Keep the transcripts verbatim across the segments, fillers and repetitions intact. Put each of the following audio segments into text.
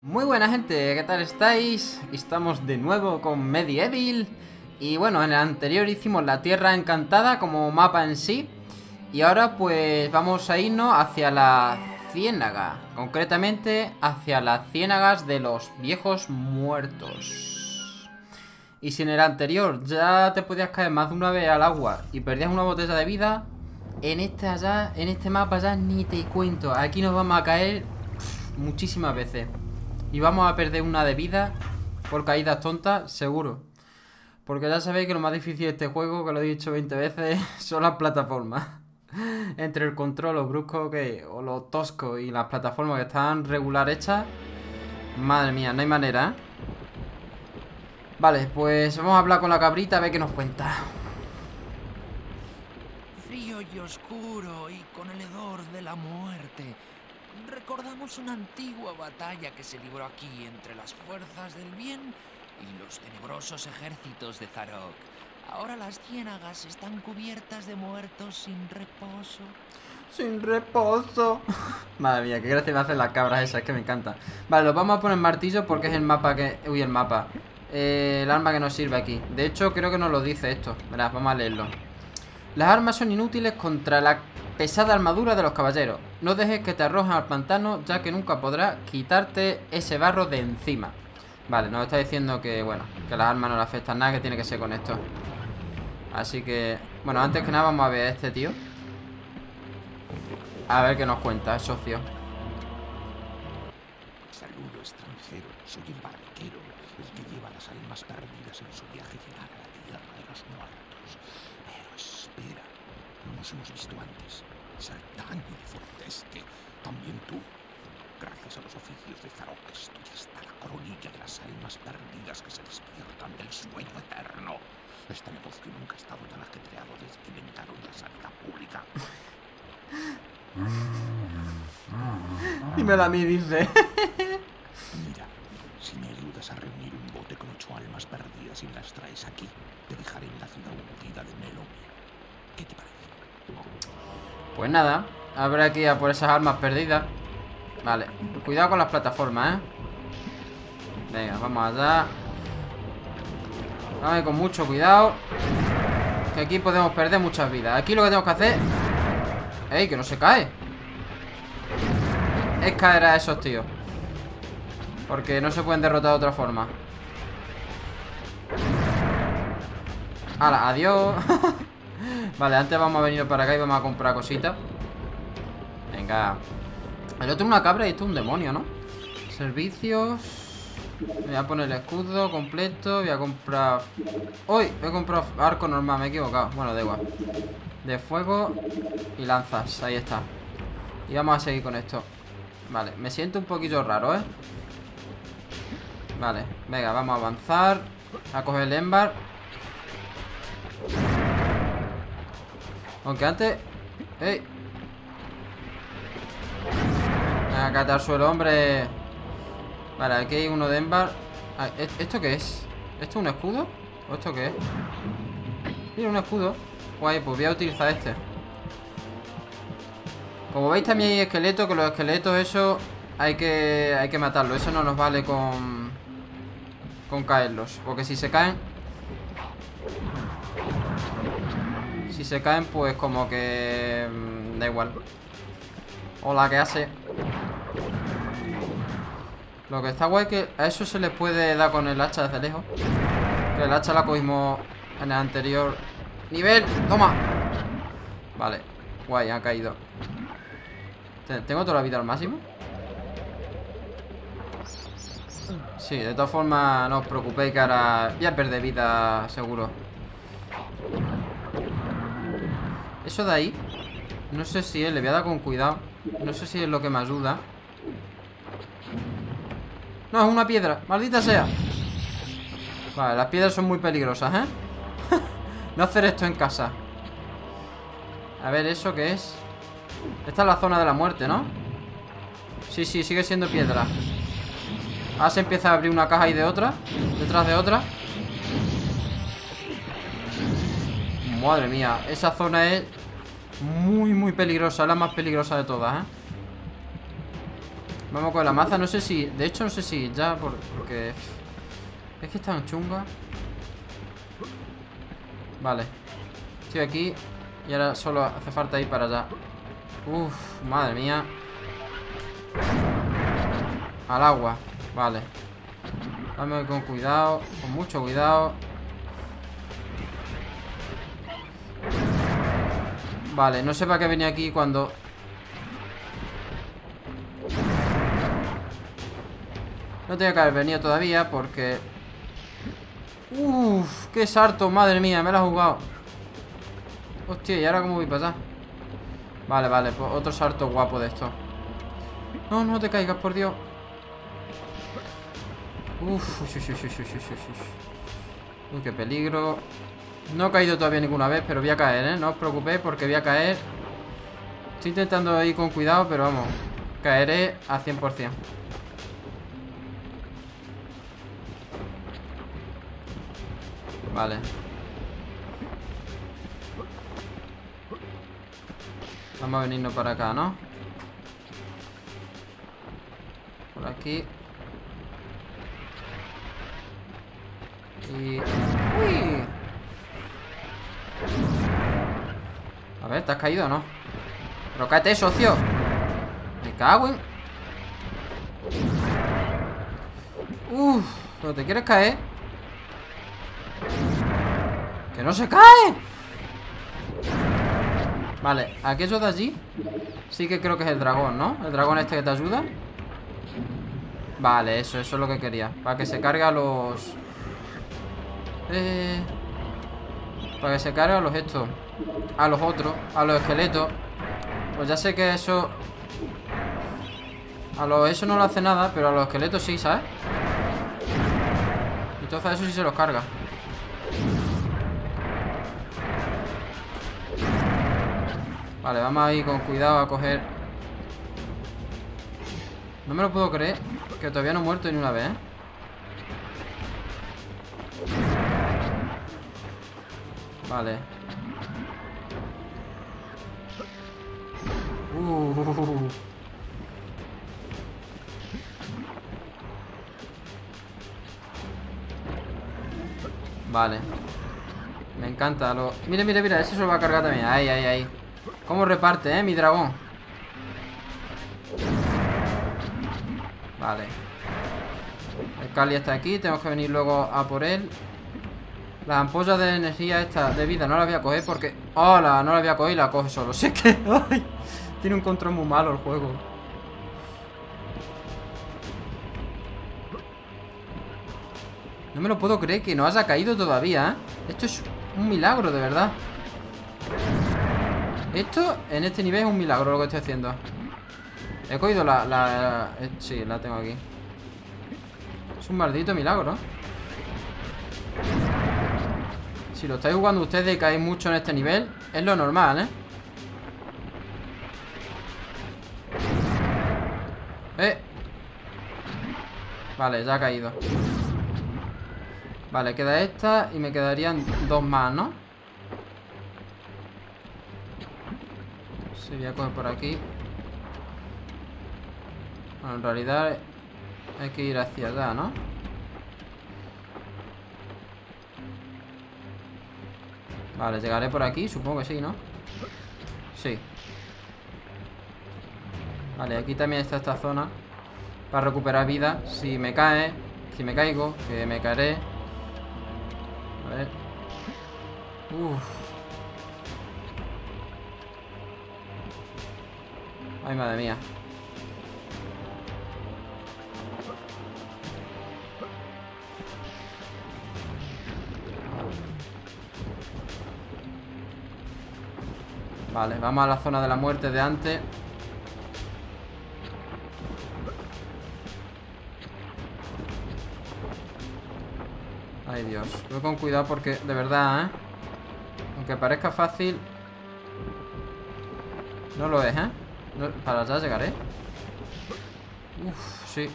Muy buena gente, ¿qué tal estáis? Estamos de nuevo con Medieval. Y bueno, en el anterior hicimos la Tierra Encantada como mapa en sí. Y ahora pues vamos a irnos hacia la ciénaga. Concretamente hacia las ciénagas de los viejos muertos. Y si en el anterior ya te podías caer más de una vez al agua y perdías una botella de vida, en este allá, en este mapa ya ni te cuento. Aquí nos vamos a caer pff, muchísimas veces. Y vamos a perder una de vida por caídas tontas, seguro. Porque ya sabéis que lo más difícil de este juego, que lo he dicho veinte veces, son las plataformas. Entre el control, lo brusco que, o lo tosco y las plataformas que están regular hechas. Madre mía, no hay manera, ¿eh? Vale, pues vamos a hablar con la cabrita a ver qué nos cuenta. Frío y oscuro y con el hedor de la muerte. Recordamos una antigua batalla que se libró aquí entre las fuerzas del bien y los tenebrosos ejércitos de Zarok. Ahora las ciénagas están cubiertas de muertos sin reposo. Sin reposo. Madre mía, qué gracia me hacen las cabras esas, es que me encanta. Vale, lo vamos a poner martillo porque es el mapa que... Uy, el mapa. Eh, el arma que nos sirve aquí. De hecho, creo que nos lo dice esto. Verás, vamos a leerlo. Las armas son inútiles contra la pesada armadura de los caballeros. No dejes que te arrojen al pantano, ya que nunca podrás quitarte ese barro de encima. Vale, nos está diciendo que, bueno, que las armas no le afectan nada, que tiene que ser con esto. Así que, bueno, antes que nada vamos a ver a este tío. A ver qué nos cuenta, socio. Saludo, extranjero. Soy el barquero, el que lleva las almas perdidas en su viaje final a la tierra de los muertos. Pero espera, no nos hemos visto antes. Ser tan fuerte es que también tú, gracias a los oficios de Zarok, estoy hasta la coronilla de las almas perdidas que se despiertan del sueño eterno. Este negocio nunca ha estado tan ajetreado desde que inventaron la sanidad pública. Dímelo a mí, dice. Mira, si me ayudas a reunir un bote con ocho almas perdidas y me las traes aquí, te dejaré en la ciudad hundida de Melomia. ¿Qué te parece? Pues nada, habrá que ir a por esas almas perdidas. Vale, cuidado con las plataformas, ¿eh? Venga, vamos allá. Vamos con mucho cuidado, que aquí podemos perder muchas vidas. Aquí lo que tenemos que hacer... ¡Ey, que no se cae! Es caer a esos tíos, porque no se pueden derrotar de otra forma. ¡Hala, adiós! Vale, antes vamos a venir para acá y vamos a comprar cositas. Venga. El otro es una cabra y esto es un demonio, ¿no? Servicios. Voy a poner el escudo completo. Voy a comprar... ¡Uy! He comprado arco normal, me he equivocado. Bueno, da igual. De fuego y lanzas, ahí está. Y vamos a seguir con esto. Vale, me siento un poquillo raro, ¿eh? Vale, venga, vamos a avanzar. A coger el embar. Aunque antes... ¡Ey! Venga, cállate al suelo, hombre. Vale, aquí hay uno de embar. Ah, ¿esto qué es? ¿Esto es un escudo? ¿O esto qué es? Mira, un escudo. Guay, pues voy a utilizar este. Como veis también hay esqueletos, que los esqueletos eso hay que, hay que matarlos. Eso no nos vale con Con caerlos, porque si se caen Si se caen pues como que mmm, da igual. Hola, ¿qué hace? Lo que está guay es que a eso se le puede dar con el hacha desde lejos. Que el hacha la cogimos en el anterior nivel. ¡Toma! Vale, guay, ha caído. ¿Tengo toda la vida al máximo? Sí, de todas formas no os preocupéis, que ahora voy a perder vida seguro. Eso de ahí no sé si es, le voy a dar con cuidado. No sé si es lo que me ayuda. No, es una piedra, maldita sea. Vale, las piedras son muy peligrosas, ¿eh? No hacer esto en casa. A ver, ¿eso qué es? Esta es la zona de la muerte, ¿no? Sí, sí, sigue siendo piedra. Ahora se empieza a abrir una caja y de otra, detrás de otra. Madre mía, esa zona es muy, muy peligrosa. Es la más peligrosa de todas, ¿eh? Vamos con la maza, no sé si... De hecho, no sé si ya, por, porque... Es que están chungas. Vale. Estoy aquí. Y ahora solo hace falta ir para allá. Uf, madre mía. Al agua. Vale. Vamos con cuidado. Con mucho cuidado. Vale, no sé para qué venía aquí cuando... No tenía que haber venido todavía porque... Uff, qué sarto, madre mía, me la he jugado. Hostia, ¿y ahora cómo voy para allá? Vale, vale, pues otro salto guapo de esto. No, no te caigas, por Dios. Uff, uy, uy, uy, uy, uy, uy. Uy, qué peligro. No he caído todavía ninguna vez, pero voy a caer, ¿eh? No os preocupéis porque voy a caer. Estoy intentando ir con cuidado, pero vamos, caeré a cien por cien. Vale. Vamos a venirnos para acá, ¿no? Por aquí. Y... ¡Uy! A ver, ¿te has caído o no? Pero cáete, socio. Me cago en... Uff, ¿pero te quieres caer? ¡Que no se cae! Vale, aquello de allí sí que creo que es el dragón, ¿no? El dragón este que te ayuda. Vale, eso, eso es lo que quería. Para que se cargue a los... Eh... Para que se cargue a los estos. A los otros, a los esqueletos. Pues ya sé que eso... A los eso no le hace nada, pero a los esqueletos sí, ¿sabes? Entonces a eso sí se los carga. Vale, vamos a ir con cuidado a coger. No me lo puedo creer que todavía no he muerto ni una vez, ¿eh? Vale. Uh. Vale. Me encanta lo... Mira, mira, mira, ese se lo va a cargar también. Ahí, ahí, ahí. ¿Cómo reparte, eh, mi dragón? Vale. El Cali está aquí, tenemos que venir luego a por él. Las ampollas de energía esta de vida no las voy a coger porque... ¡Hola! No las voy a coger y la coge solo. Si es que... ¡Ay! Tiene un control muy malo el juego. No me lo puedo creer que no haya caído todavía, ¿eh? Esto es un milagro, de verdad. Esto, en este nivel, es un milagro lo que estoy haciendo. He cogido la... la eh, sí, la tengo aquí. Es un maldito milagro. Si lo estáis jugando ustedes y caéis mucho en este nivel, es lo normal, ¿eh? Eh Vale, ya ha caído. Vale, queda esta y me quedarían dos más, ¿no? Sí, voy a coger por aquí. Bueno, en realidad hay que ir hacia allá, ¿no? Vale, llegaré por aquí, supongo que sí, ¿no? Sí. Vale, aquí también está esta zona para recuperar vida. Si me cae, si me caigo, que me caeré. A ver. Uff. Ay, madre mía. Vale, vamos a la zona de la muerte de antes. Ay, Dios. Voy con cuidado porque, de verdad, ¿eh? Aunque parezca fácil, no lo es, ¿eh? No, para allá llegaré. Uf, sí.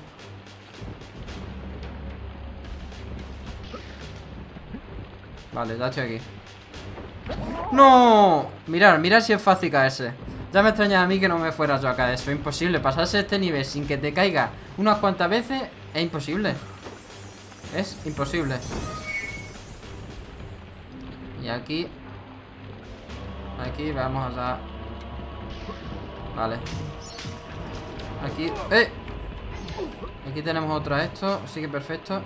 Vale, ya estoy aquí. ¡No! Mirad, mirad si es fácil caerse. Ya me extraña a mí que no me fuera yo a caer. Eso es imposible. Pasarse este nivel sin que te caiga unas cuantas veces es imposible. Es imposible. Y aquí... Aquí vamos a dar... Vale. Aquí... ¡Eh! Aquí tenemos otro a esto. Así que perfecto.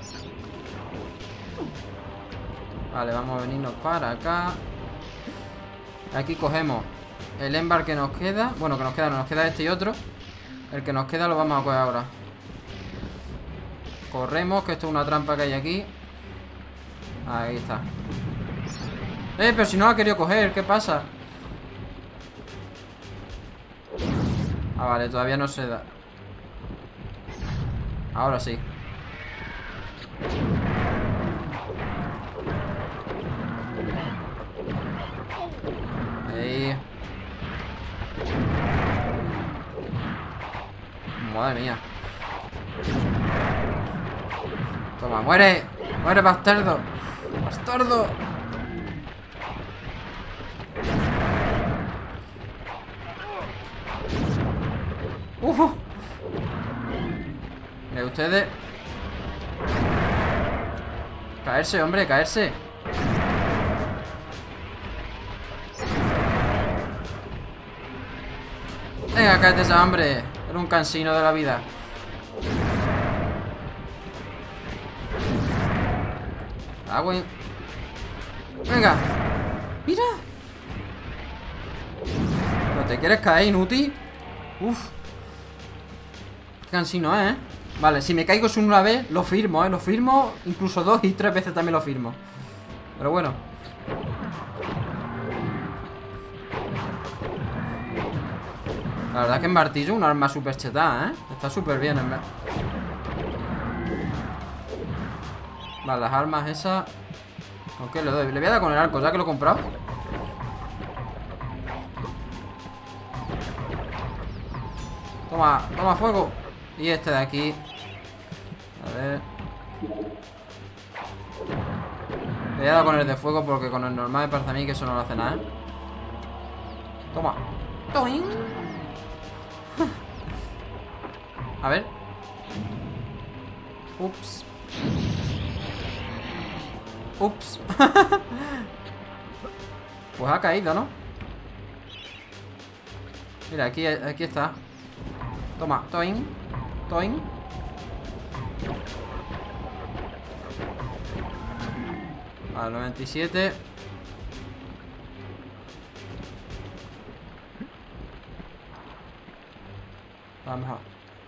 Vale, vamos a venirnos para acá. Aquí cogemos el embar que nos queda. Bueno, que nos queda, no nos queda este y otro. El que nos queda lo vamos a coger ahora. Corremos, que esto es una trampa que hay aquí. Ahí está. Eh, pero si no ha querido coger, ¿qué pasa? Ah, vale, todavía no se da. Ahora sí. Ahí. Madre mía. Toma, muere. Muere, bastardo. Bastardo. Uh. Mire ustedes. Caerse, hombre, caerse. Venga, cállate esa hambre. Era un cansino de la vida. Agua. Venga. Mira. ¿No te quieres caer, inútil? Uf. Qué cansino, ¿eh? Vale, si me caigo una vez, lo firmo, ¿eh? Lo firmo, incluso dos y tres veces también lo firmo. Pero bueno. La verdad es que en martillo es un arma súper chetada, ¿eh? Está súper bien, en verdad. Vale, las armas esas... ¿Con qué le doy? Le voy a dar con el arco, ya que lo he comprado. Toma, toma fuego. Y este de aquí. A ver. Le voy a dar con el de fuego porque con el normal me parece a mí que eso no lo hace nada, ¿eh? Toma. ¡Toing! A ver. Ups. Ups. Pues ha caído, ¿no? Mira, aquí, aquí está. Toma, toing. Toing. Vale, noventa y siete. Vamos a...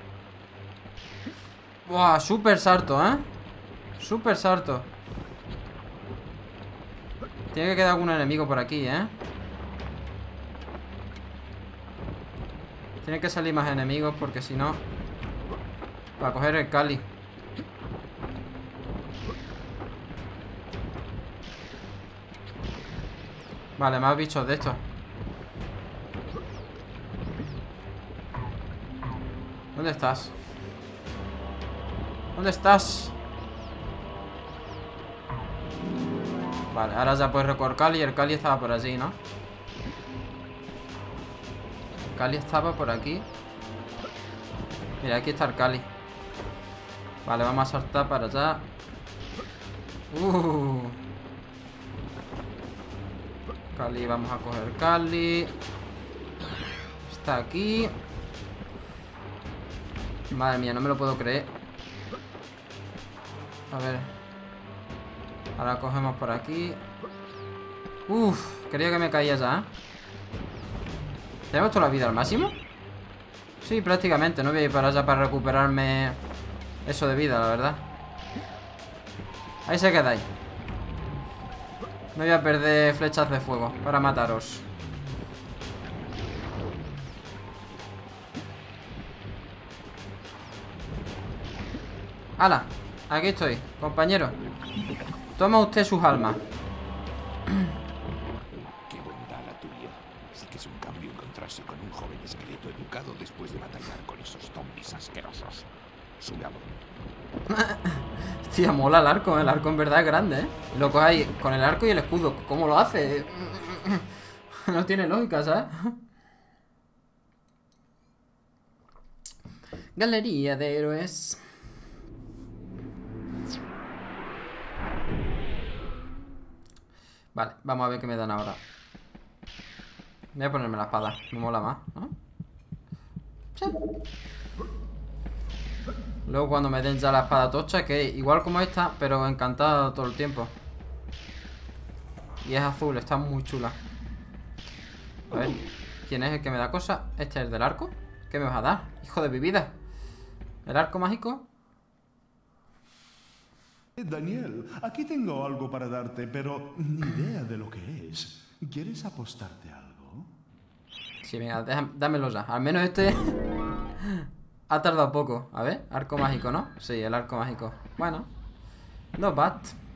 Buah, super salto, ¿eh? Super salto. Tiene que quedar algún enemigo por aquí, ¿eh? Tiene que salir más enemigos porque si no... Para coger el Cali. Vale, más bichos de estos. ¿Dónde estás? ¿Dónde estás? Vale, ahora ya puedes recorrer Cali. El Cali estaba por allí, ¿no? El Cali estaba por aquí. Mira, aquí está el Cali. Vale, vamos a saltar para allá. Uh. Cali, vamos a coger Cali. Está aquí. Madre mía, no me lo puedo creer. A ver. Ahora cogemos por aquí. Uf, quería que me caía ya, ¿eh? ¿Tenemos toda la vida al máximo? Sí, prácticamente. No voy a ir para allá para recuperarme eso de vida, la verdad. Ahí se quedáis. No voy a perder flechas de fuego para mataros. ¡Hala! Aquí estoy, compañero. Toma usted sus almas. Qué bondad la tuya. Sí que es un cambio encontrarse con un joven esqueleto educado después de batallar con esos zombies asquerosos. Sube a bordo. Tía, mola el arco, ¿eh? El arco en verdad es grande, ¿eh? Y lo coge ahí con el arco y el escudo. ¿Cómo lo hace? No tiene lógica, ¿sabes? Galería de héroes. Vale, vamos a ver qué me dan ahora. Voy a ponerme la espada, me mola más, ¿no? Sí. Luego cuando me den ya la espada tocha, que es igual como esta, pero encantada todo el tiempo. Y es azul, está muy chula. A ver, ¿quién es el que me da cosas? ¿Este es el del arco? ¿Qué me vas a dar? Hijo de mi vida. ¿El arco mágico? Daniel, aquí tengo algo para darte, pero ni idea de lo que es. ¿Quieres apostarte algo? Sí, venga, déjame, dámelo ya. Al menos este ha tardado poco. A ver, arco mágico, ¿no? Sí, el arco mágico. Bueno, no bad.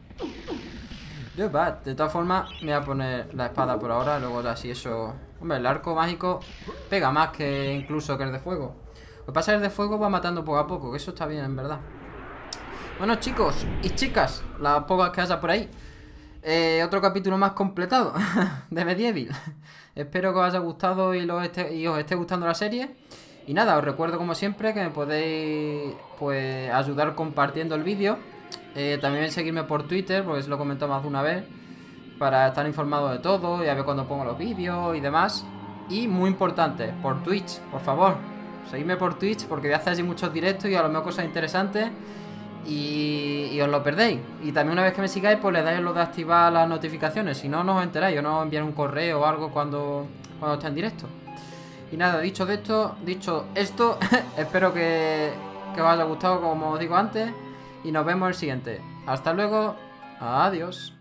No bad. De todas formas, me voy a poner la espada por ahora. Luego ya si eso... Hombre, el arco mágico pega más que incluso que el de fuego. Lo que pasa es que el de fuego va matando poco a poco, que eso está bien, en verdad. Bueno, chicos y chicas, las pocas que haya por ahí, eh, otro capítulo más completado de Medieval. Espero que os haya gustado y, lo esté, y os esté gustando la serie. Y nada, os recuerdo como siempre que me podéis pues ayudar compartiendo el vídeo. eh, También seguirme por Twitter, porque se lo he comentado más de una vez, para estar informado de todo y a ver cuando pongo los vídeos y demás. Y muy importante, por Twitch, por favor, seguidme por Twitch porque voy a hacer allí muchos directos y a lo mejor cosas interesantes. Y, y os lo perdéis. Y también una vez que me sigáis, pues le dais lo de activar las notificaciones. Si no, no os enteráis. Yo no os enviaré un correo o algo cuando, cuando esté en directo. Y nada, dicho de esto, dicho esto, espero que, que os haya gustado como os digo antes. Y nos vemos en el siguiente. Hasta luego. Adiós.